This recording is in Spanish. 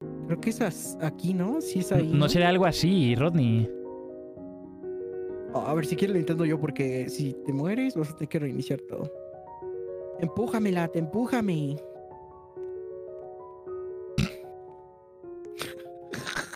Creo que es aquí, ¿no? Sí es ahí, No ¿no? será algo así, Rodney. A ver, si quieres lo intento yo porque si te mueres vas a tener que reiniciar todo. Empújamela, te empújame.